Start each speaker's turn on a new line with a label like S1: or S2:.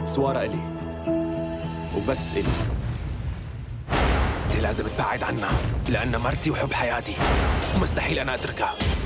S1: سوارة إلي وبس إلي.
S2: انت لازم تبعد عنها لأنها مرتي وحب حياتي ومستحيل أنا أتركها.